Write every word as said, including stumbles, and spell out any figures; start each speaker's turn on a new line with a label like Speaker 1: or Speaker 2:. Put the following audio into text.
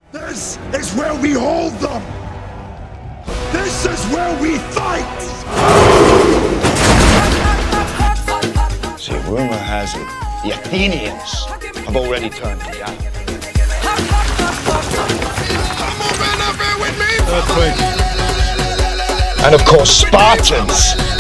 Speaker 1: This is where we hold them! This is where we fight!
Speaker 2: See, rumor has it, the Athenians have already turned me out.
Speaker 3: Earthquake.
Speaker 2: And of course, Spartans!